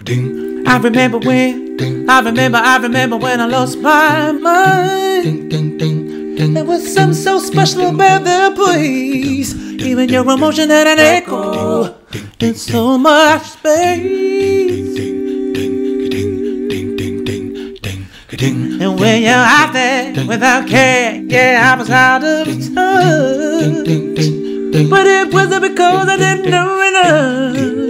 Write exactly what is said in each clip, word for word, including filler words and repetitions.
I remember when, I remember, I remember when I lost my mind. There was something so special about the place. Even your emotion had an echo in so much space. And when you're out there without care, yeah, I was out of touch. But it wasn't because I didn't know enough.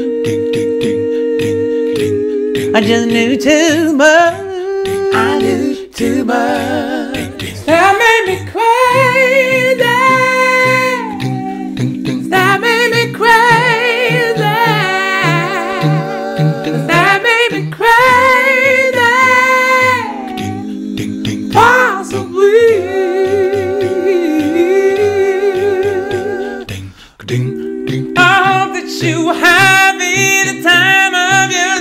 I just knew too much. I knew too much. That made me crazy. That made me crazy. That made me crazy. Possibly. I hope that you have the time of your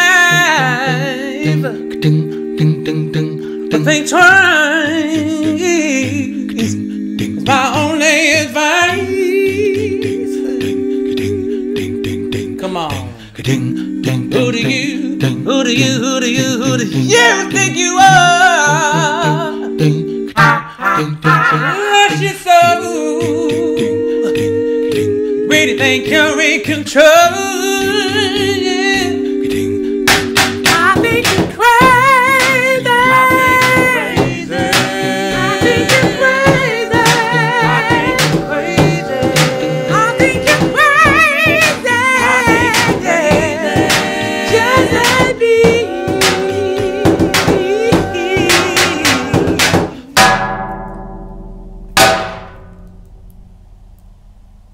life. But think twice. It's my only advice. Come on. Who do you, who do you, who do you, who do you think you are? Rush your soul. Really think you're in control. Yeah.